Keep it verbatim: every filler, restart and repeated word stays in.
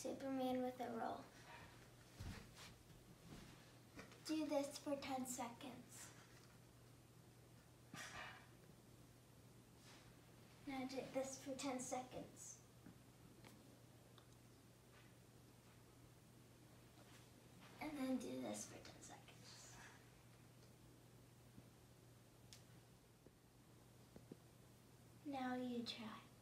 Superman with a roll. Do this for ten seconds. Now do this for ten seconds. And then do this for ten seconds. Now you try.